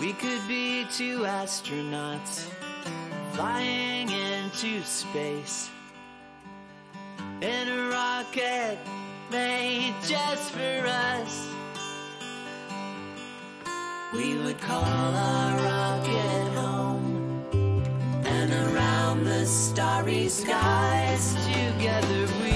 We could be two astronauts flying into space in a rocket made just for us. We would call our rocket home, and around the starry skies together we